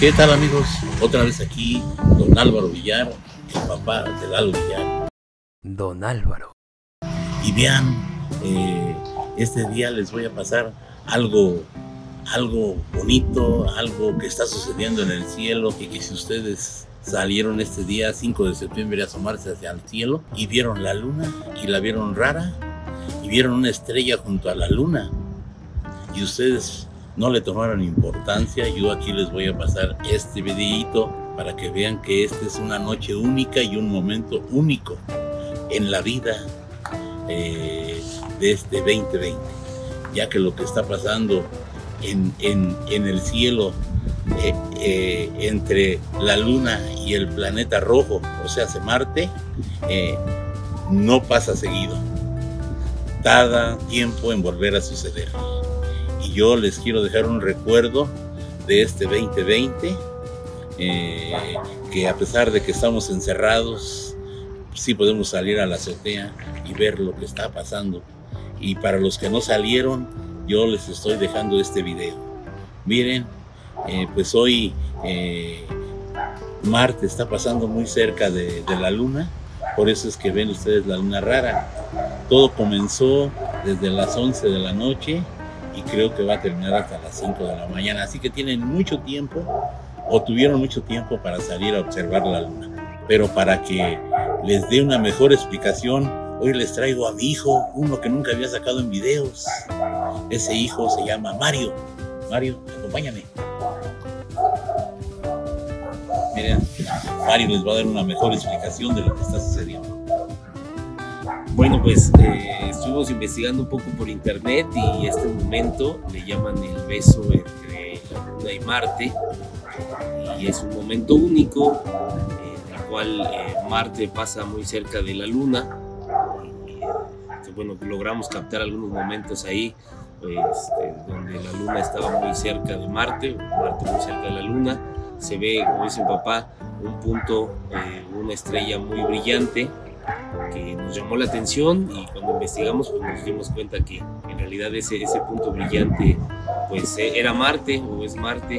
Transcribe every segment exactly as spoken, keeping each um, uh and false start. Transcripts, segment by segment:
¿Qué tal, amigos? Otra vez aquí, don Álvaro Villar, el papá de Lalo Villar. Don Álvaro. Y vean, eh, este día les voy a pasar algo, algo bonito, algo que está sucediendo en el cielo, y que si ustedes salieron este día cinco de septiembre a asomarse hacia el cielo y vieron la luna y la vieron rara y vieron una estrella junto a la luna y ustedes no le tomaron importancia, yo aquí les voy a pasar este videíto para que vean que esta es una noche única y un momento único en la vida eh, de este veinte veinte, ya que lo que está pasando en, en, en el cielo eh, eh, entre la luna y el planeta rojo, o sea, hace Marte, eh, no pasa seguido, tarda tiempo en volver a suceder. Y yo les quiero dejar un recuerdo de este veinte veinte, eh, que a pesar de que estamos encerrados, sí podemos salir a la azotea y ver lo que está pasando. Y para los que no salieron, yo les estoy dejando este video. Miren, eh, pues hoy eh, Marte está pasando muy cerca de, de la luna, por eso es que ven ustedes la luna rara. Todo comenzó desde las once de la noche y creo que va a terminar hasta las cinco de la mañana, así que tienen mucho tiempo, o tuvieron mucho tiempo para salir a observar la luna. Pero para que les dé una mejor explicación, hoy les traigo a mi hijo, uno que nunca había sacado en videos. Ese hijo se llama Mario. Mario, acompáñame. Miren, Mario les va a dar una mejor explicación de lo que está sucediendo. Bueno, pues eh, estuvimos investigando un poco por internet y este momento le llaman el beso entre la Luna y Marte, y es un momento único en el cual eh, Marte pasa muy cerca de la Luna. Y, eh, bueno, logramos captar algunos momentos ahí pues, este, donde la Luna estaba muy cerca de Marte, Marte muy cerca de la Luna. Se ve, como dice mi papá, un punto, eh, una estrella muy brillante que nos llamó la atención, y cuando investigamos pues nos dimos cuenta que en realidad ese, ese punto brillante pues era Marte, o es Marte,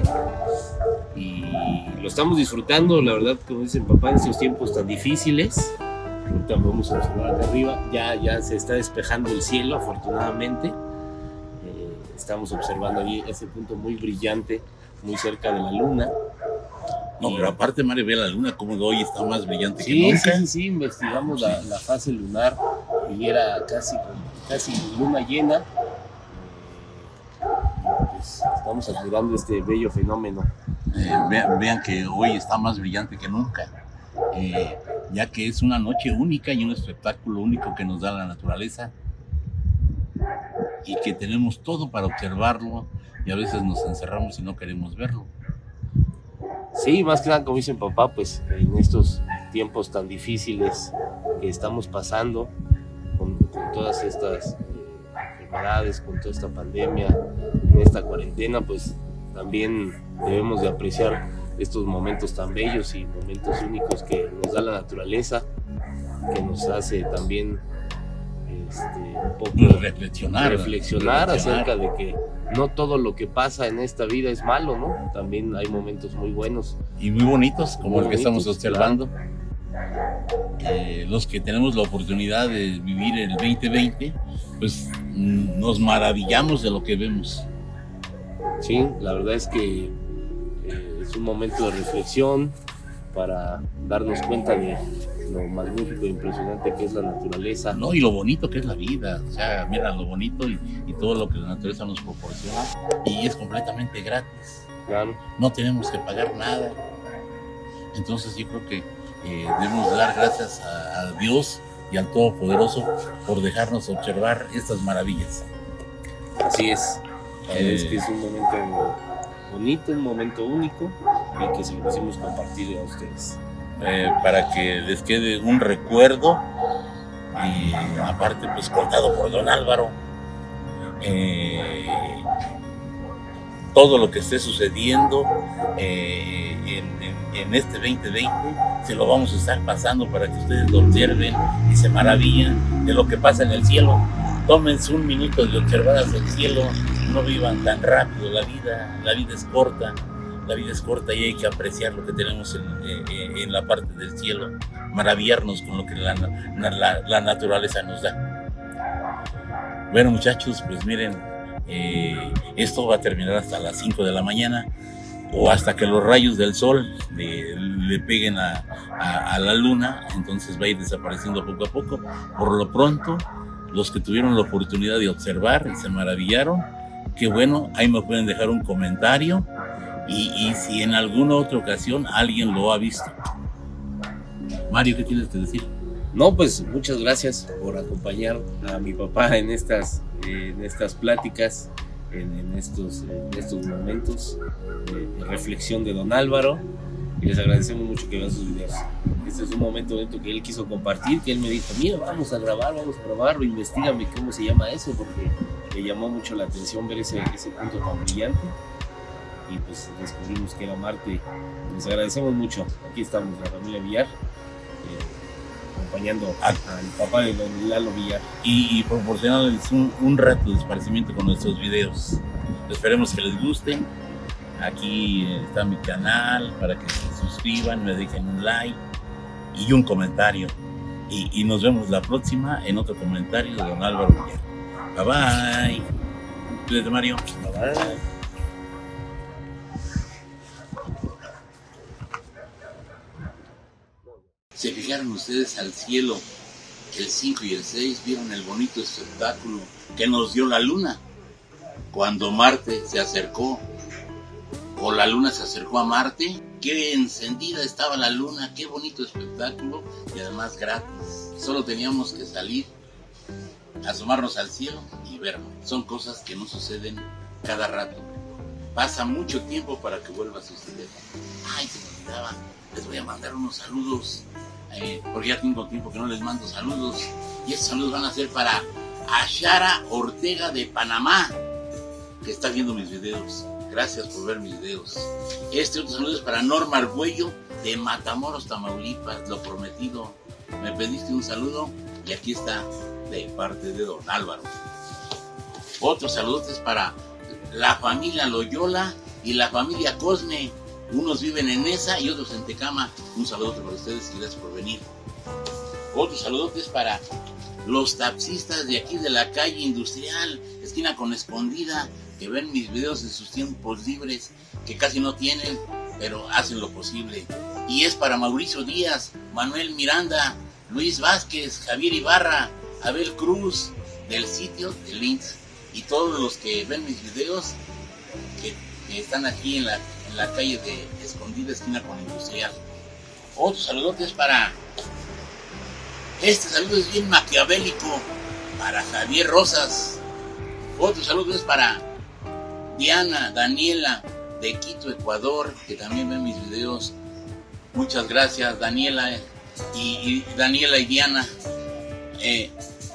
y lo estamos disfrutando, la verdad, como dice mi papá, en estos tiempos tan difíciles. Ahorita vamos a observar de arriba, ya, ya se está despejando el cielo, afortunadamente. Eh, estamos observando ahí ese punto muy brillante, muy cerca de la luna. No, pero aparte, Mario, ve la luna como hoy está más brillante sí, que nunca. Sí, sí, sí, investigamos la, la fase lunar y era casi, casi luna llena. Eh, pues estamos admirando este bello fenómeno. Eh, vean, vean que hoy está más brillante que nunca, eh, ya que es una noche única y un espectáculo único que nos da la naturaleza, y que tenemos todo para observarlo, y a veces nos encerramos y no queremos verlo. Sí, más que nada, como dice mi papá, pues en estos tiempos tan difíciles que estamos pasando, con, con todas estas eh, enfermedades, con toda esta pandemia, en esta cuarentena, pues también debemos de apreciar estos momentos tan bellos y momentos únicos que nos da la naturaleza, que nos hace también este, un poco reflexionar, reflexionar acerca de que no todo lo que pasa en esta vida es malo, ¿no? También hay momentos muy buenos. Y muy bonitos, como muy el que bonitos, estamos observando. Claro. Eh, los que tenemos la oportunidad de vivir el veinte veinte, pues nos maravillamos de lo que vemos. Sí, la verdad es que eh, es un momento de reflexión para darnos cuenta de lo magnífico e impresionante que es la naturaleza. No, y lo bonito que es la vida. O sea, mira lo bonito y, y todo lo que la naturaleza nos proporciona, y es completamente gratis. Claro. No tenemos que pagar nada. Entonces yo creo que eh, debemos dar gracias a, a Dios y al Todopoderoso por dejarnos observar estas maravillas. Así es. Eh, es que es un momento bonito, un momento único, y que se lo quisimos compartir a ustedes. Eh, para que les quede un recuerdo, y aparte pues contado por don Álvaro, eh, todo lo que esté sucediendo eh, en, en, en este veinte veinte se lo vamos a estar pasando para que ustedes lo observen y se maravillan de lo que pasa en el cielo. Tómense un minuto de observar hacia el cielo, no vivan tan rápido la vida, la vida es corta. la vida es corta y hay que apreciar lo que tenemos en, en, en la parte del cielo, maravillarnos con lo que la, la, la naturaleza nos da. Bueno, muchachos, pues miren, eh, esto va a terminar hasta las cinco de la mañana o hasta que los rayos del sol le, le peguen a, a, a la luna, entonces va a ir desapareciendo poco a poco. Por lo pronto, los que tuvieron la oportunidad de observar y se maravillaron, qué bueno, ahí me pueden dejar un comentario y, y si en alguna otra ocasión alguien lo ha visto. Mario, ¿qué tienes que decir? No, pues muchas gracias por acompañar a mi papá en estas, en estas pláticas, en, en, estos, en estos momentos de, de reflexión de don Álvaro, y les agradecemos mucho que vean sus videos. Este es un momento dentro que él quiso compartir, que él me dijo, mira, vamos a grabar, vamos a grabarlo, investígame cómo se llama eso, porque le llamó mucho la atención ver ese, ese punto tan brillante, y pues descubrimos que era Marte. Les agradecemos mucho. Aquí estamos, la familia Villar, eh, acompañando al papá de don Lalo Villar. Y, y proporcionándoles un, un rato de esparcimiento con nuestros videos. Esperemos que les gusten. Aquí está mi canal para que se suscriban, me dejen un like y un comentario. Y, y nos vemos la próxima en otro comentario de don Álvaro Villar. Bye bye. Cuídate, Mario. Bye bye. ¿Se fijaron ustedes al cielo? El cinco y el seis vieron el bonito espectáculo que nos dio la luna. Cuando Marte se acercó, o la luna se acercó a Marte, qué encendida estaba la luna, qué bonito espectáculo y además gratis. Solo teníamos que salir, asomarnos al cielo y verlo. Son cosas que no suceden cada rato. Pasa mucho tiempo para que vuelva a suceder. Ay, se me olvidaba, les voy a mandar unos saludos. Eh, porque ya tengo tiempo que no les mando saludos, y esos saludos van a ser para Ashara Ortega de Panamá, que está viendo mis videos. Gracias por ver mis videos. Este otro saludo es para Norma Argüello de Matamoros, Tamaulipas. Lo prometido, me pediste un saludo y aquí está de parte de don Álvaro. Otro saludo es para la familia Loyola y la familia Cosme. Unos viven en Nesa y otros en Tecama. Un saludo para ustedes y gracias por venir. Otro saludo es para los taxistas de aquí de la calle Industrial, esquina con Escondida, que ven mis videos en sus tiempos libres, que casi no tienen, pero hacen lo posible. Y es para Mauricio Díaz, Manuel Miranda, Luis Vázquez, Javier Ibarra, Abel Cruz, del sitio de Links, y todos los que ven mis videos, que, que están aquí en la en la calle de Escondida, esquina con Industrial. Otro saludo es para, este saludo es bien maquiavélico, para Javier Rosas. Otro saludo es para Diana, Daniela, de Quito, Ecuador, que también ven mis videos. Muchas gracias, Daniela y, y Daniela y Diana. Eh,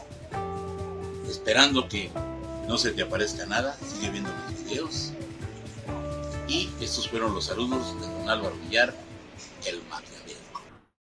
esperando que no se te aparezca nada, sigue viendo mis videos. Y estos fueron los saludos de don Álvaro Villar, el Mago.